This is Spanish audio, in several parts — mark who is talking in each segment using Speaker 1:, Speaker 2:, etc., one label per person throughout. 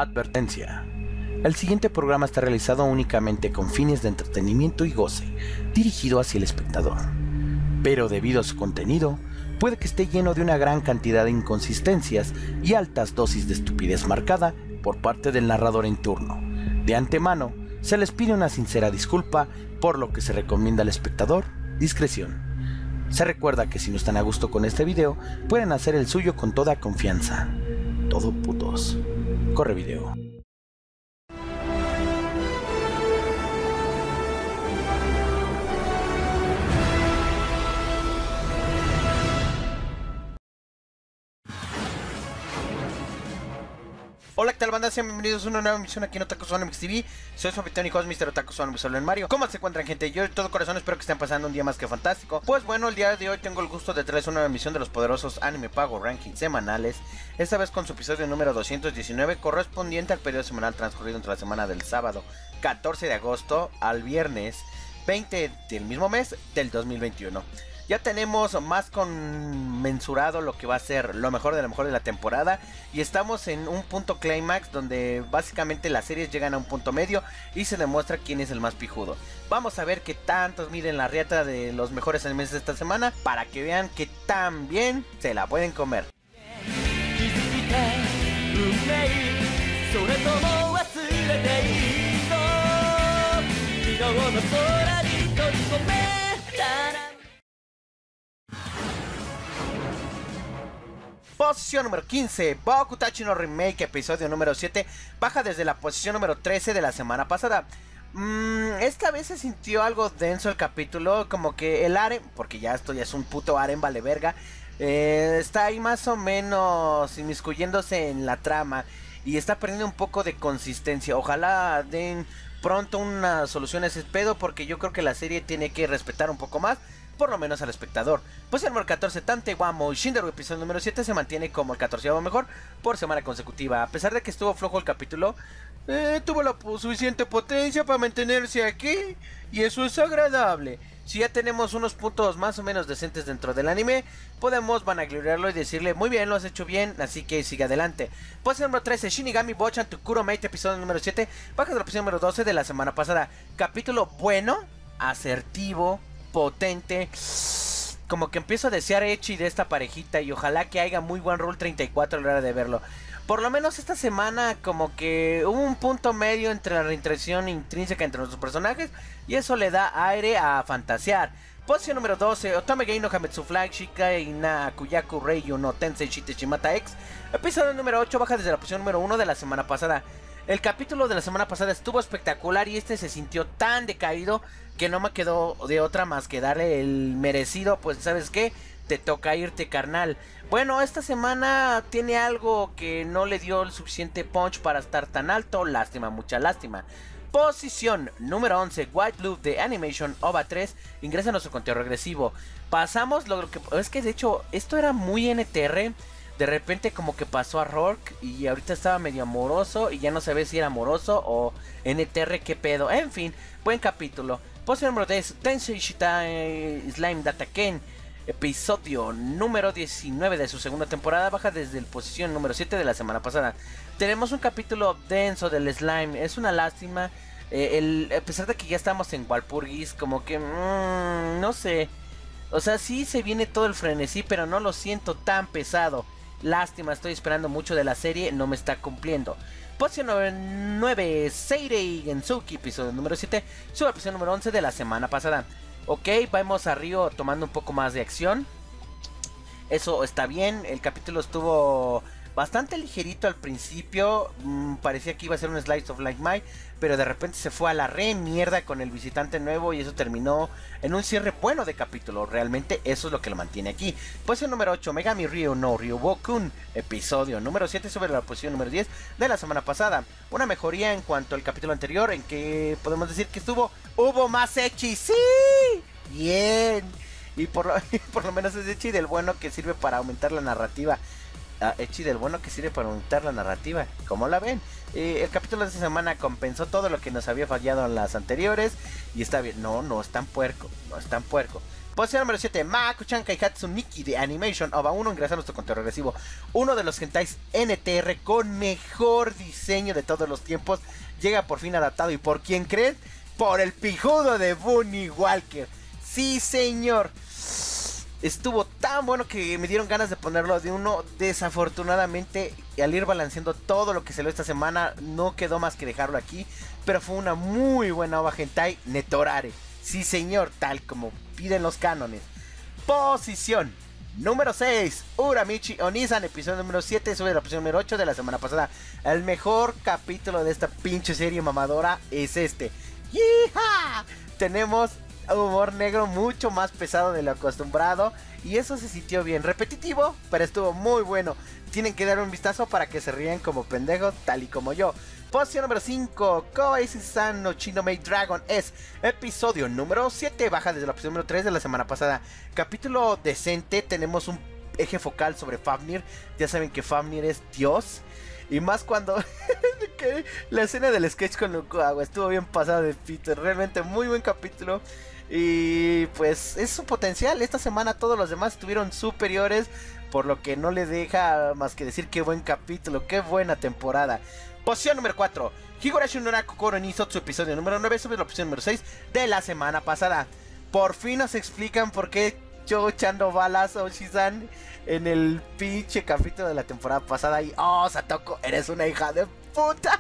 Speaker 1: Advertencia. El siguiente programa está realizado únicamente con fines de entretenimiento y goce, dirigido hacia el espectador. Pero debido a su contenido, puede que esté lleno de una gran cantidad de inconsistencias y altas dosis de estupidez marcada por parte del narrador en turno. De antemano, se les pide una sincera disculpa, por lo que se recomienda al espectador discreción. Se recuerda que si no están a gusto con este video, pueden hacer el suyo con toda confianza. Todo putos. Corre video. Hola, ¿qué tal, banda? Sean bienvenidos a una nueva emisión aquí en Otaku Sonomics TV. Soy su anfitrión y host, Mr. Otaku Sonomics, hablo en Mario. ¿Cómo se encuentran, gente? Yo de todo corazón espero que estén pasando un día más que fantástico. Pues bueno, el día de hoy tengo el gusto de traerles una nueva emisión de los poderosos Anime Power Rankings semanales. Esta vez con su episodio número 219, correspondiente al periodo semanal transcurrido entre la semana del sábado 14 de agosto al viernes 20 del mismo mes del 2021. Ya tenemos más conmensurado lo que va a ser lo mejor de la temporada. Y estamos en un punto clímax donde básicamente las series llegan a un punto medio y se demuestra quién es el más pijudo. Vamos a ver qué tantos miden la riata de los mejores animes de esta semana, para que vean que tan bien se la pueden comer. Posición número 15, Boku Tachi no Remake, episodio número 7, baja desde la posición número 13 de la semana pasada. Esta vez se sintió algo denso el capítulo, como que el harem, porque ya esto ya es un puto harem, vale verga, está ahí más o menos inmiscuyéndose en la trama y está perdiendo un poco de consistencia. Ojalá den pronto una solución a ese pedo, porque yo creo que la serie tiene que respetar un poco más, por lo menos al espectador. Pues el número 14, Tante Wamo y Shinderu, episodio número 7, se mantiene como el 14º mejor por semana consecutiva. A pesar de que estuvo flojo el capítulo, tuvo la suficiente potencia para mantenerse aquí, y eso es agradable. Si ya tenemos unos puntos más o menos decentes dentro del anime, podemos vanagloriarlo y decirle: muy bien, lo has hecho bien, así que sigue adelante. Pues el número 13, Shinigami Bochan Tukuro Mate, episodio número 7, baja de la posición número 12 de la semana pasada. Capítulo bueno, asertivo, potente. Como que empiezo a desear Ecchi de esta parejita, y ojalá que haya muy buen Rule 34 a la hora de verlo. Por lo menos esta semana como que hubo un punto medio entre la reinteracción intrínseca entre nuestros personajes, y eso le da aire a fantasear. Posición número 12, Otome Gei no Hametsu Flag Shikai na Kuyaku Reiyu no Tensei Shite Shimata X, episodio número 8, baja desde la posición número 1 de la semana pasada. El capítulo de la semana pasada estuvo espectacular, y este se sintió tan decaído que no me quedó de otra más que darle el merecido. Pues ¿sabes qué? Te toca irte, carnal. Bueno, esta semana tiene algo que no le dio el suficiente punch para estar tan alto. Lástima, mucha lástima. Posición número 11, White Loop de Animation OVA 3 ingresa a nuestro conteo regresivo. Pasamos lo que... Es que de hecho esto era muy NTR. De repente como que pasó a Rourke y ahorita estaba medio amoroso y ya no sabía si era amoroso o NTR, qué pedo. En fin, buen capítulo. Posición número 10, Tensei Shita Slime Data Ken, episodio número 19 de su segunda temporada, baja desde la posición número 7 de la semana pasada. Tenemos un capítulo denso del slime, es una lástima. A pesar de que ya estamos en Walpurgis, como que no sé. O sea, sí se viene todo el frenesí, pero no lo siento tan pesado. Lástima, estoy esperando mucho de la serie, no me está cumpliendo. Posición 9, Seirei Gensuki, episodio número 7, sube a la posición número 11 de la semana pasada. Ok, vamos a Ryo tomando un poco más de acción. Eso está bien, el capítulo estuvo bastante ligerito al principio. Parecía que iba a ser un Slice of Life Mai, pero de repente se fue a la re mierda con el visitante nuevo, y eso terminó en un cierre bueno de capítulo. Realmente eso es lo que lo mantiene aquí. Posición número 8, Megami Ryo no Ryubokun, episodio número 7, sobre la posición número 10 de la semana pasada. Una mejoría en cuanto al capítulo anterior, en que podemos decir que hubo más Ecchi. ¡Sí! Bien. Y por lo menos es Ecchi del bueno que sirve para aumentar la narrativa. Ecchi del bueno que sirve para aumentar la narrativa. ¿Cómo la ven? El capítulo de esta semana compensó todo lo que nos había fallado en las anteriores, y está bien. No es tan puerco. Posición número 7, Mako-chan Kaihatsu Nikki de Animation OVA 1, ingresa a nuestro conteo regresivo. Uno de los hentais NTR con mejor diseño de todos los tiempos. Llega por fin adaptado. ¿Y por quién creen? Por el pijudo de Bunny Walker. Sí, señor. Estuvo tan bueno que me dieron ganas de ponerlo de uno. Desafortunadamente, al ir balanceando todo lo que salió esta semana, no quedó más que dejarlo aquí. Pero fue una muy buena OVA hentai Netorare. Sí, señor, tal como piden los cánones. Posición número 6, Uramichi Onisan, episodio número 7, sube de la posición número 8 de la semana pasada. El mejor capítulo de esta pinche serie mamadora es este. ¡Yeeha! Tenemos humor negro mucho más pesado de lo acostumbrado y eso se sintió bien. Repetitivo, pero estuvo muy bueno. Tienen que dar un vistazo para que se rían como pendejos, tal y como yo. Posición número 5, Kobayashi-san no Chino Maid Dragon es episodio número 7, baja desde la posición número 3 de la semana pasada. Capítulo decente, tenemos un eje focal sobre Fafnir. Ya saben que Fafnir es Dios. Y más cuando la escena del sketch con Lukuawa estuvo bien pasada de pito. Realmente muy buen capítulo. Y pues es su potencial. Esta semana todos los demás estuvieron superiores, por lo que no le deja más que decir qué buen capítulo, qué buena temporada. Posición número 4, Higurashi no Kokoro ni Sotsu, episodio número 9, sobre la posición número 6 de la semana pasada. Por fin nos explican por qué yo echando balas a Oshi-san en el pinche capítulo de la temporada pasada. Y oh, Satoko, eres una hija de puta.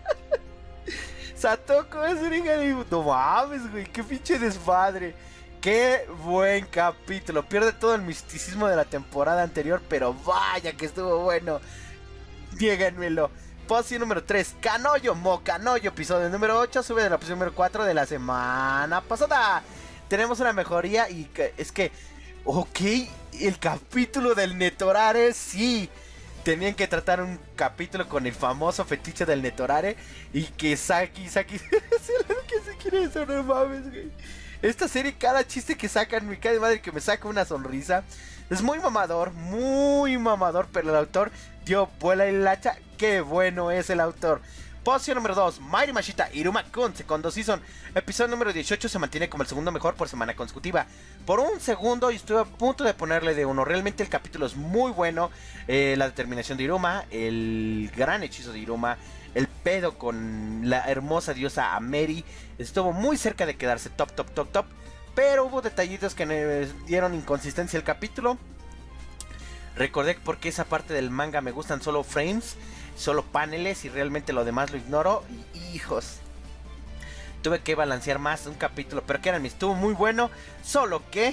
Speaker 1: Satoko es una hija de... No mames, güey, qué pinche desmadre. Qué buen capítulo. Pierde todo el misticismo de la temporada anterior, pero vaya que estuvo bueno. Díganmelo. Posición número 3, Kanoyo Mo Kanoyo, episodio número 8, sube de la posición número 4 de la semana pasada. Tenemos una mejoría y es que, ok, el capítulo del Netorare, sí. Tenían que tratar un capítulo con el famoso fetiche del Netorare y que Saki que se quiere eso, no mames, güey. Esta serie, cada chiste que sacan, me cae de madre que me saca una sonrisa. Es muy mamador, pero el autor dio vuela y lacha. Qué bueno es el autor. Posición número 2, Mairi Mashita Iruma-kun, segundo season, episodio número 18, se mantiene como el segundo mejor por semana consecutiva. Por un segundo y estuve a punto de ponerle de 1. Realmente el capítulo es muy bueno. La determinación de Iruma, el gran hechizo de Iruma, el pedo con la hermosa diosa Ameri, estuvo muy cerca de quedarse top. Pero hubo detallitos que me dieron inconsistencia al capítulo. Recordé porque esa parte del manga me gustan solo frames, solo paneles, y realmente lo demás lo ignoro. Y hijos, tuve que balancear más un capítulo, pero que estuvo muy bueno, solo que...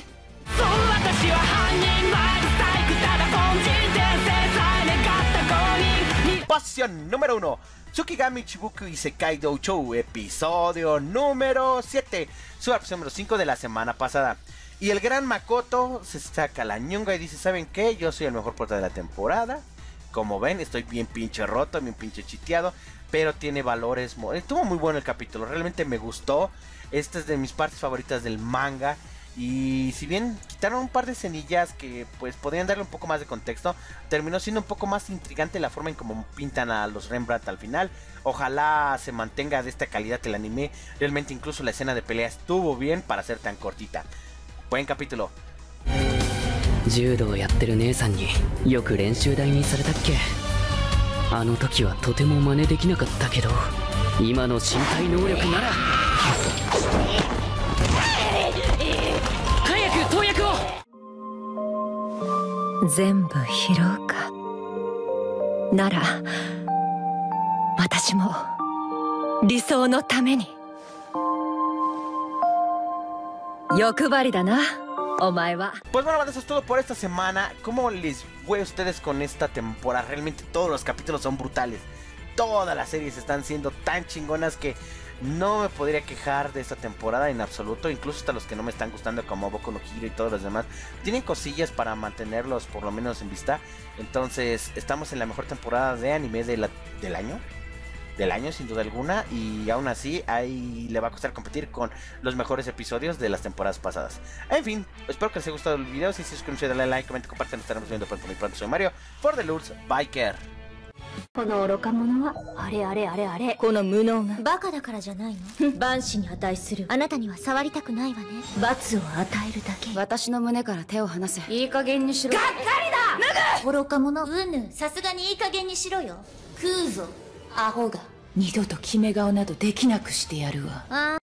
Speaker 1: Posición número 1, Tsukigami Chibuku Isekai Douchou, episodio número 7, su versión número 5 de la semana pasada. Y el gran Makoto se saca la ñunga y dice, ¿saben qué? Yo soy el mejor prota de la temporada. Como ven, estoy bien pinche roto, bien pinche chiteado, pero tiene valores. Estuvo muy bueno el capítulo, realmente me gustó. Esta es de mis partes favoritas del manga. Y si bien quitaron un par de escenillas que pues podrían darle un poco más de contexto, terminó siendo un poco más intrigante la forma en cómo pintan a los Rembrandt al final. Ojalá se mantenga de esta calidad el anime. Realmente incluso la escena de pelea estuvo bien para ser tan cortita. Buen capítulo.
Speaker 2: 柔道やってる姉さんによく練習台にされたっけ。あの時はとても真似できなかったけど、今の身体能力なら。早く投薬を。
Speaker 3: 全部拾うか。なら私も理想のために。欲張りだな。Pues
Speaker 1: bueno, eso es todo por esta semana. ¿Cómo les fue a ustedes con esta temporada? Realmente todos los capítulos son brutales. Todas las series están siendo tan chingonas que no me podría quejar de esta temporada en absoluto. Incluso hasta los que no me están gustando, como Boku no Hero y todos los demás, tienen cosillas para mantenerlos por lo menos en vista. Entonces estamos en la mejor temporada de anime del año. Del año sin duda alguna, y aún así ahí le va a costar competir con los mejores episodios de las temporadas pasadas. En fin, espero que les haya gustado el video. Si se suscriben, dale like, comenten, compartan. Nos estaremos viendo pronto. Muy pronto. Soy Mario for the Lulz Biker.
Speaker 4: この愚か者はあれあれあれあれ、この無能がバカだからじゃないの。万死に値する。あなたには触りたくないわね。罰を与えるだけ。
Speaker 5: 私の胸から手を離せ。いい加減にしろ。
Speaker 4: がっかりだ。脱ぐ。愚か者。うぬ、さすがにいい加減にしろよ。食うぞアホが。二度と決め顔などできなくしてやるわ。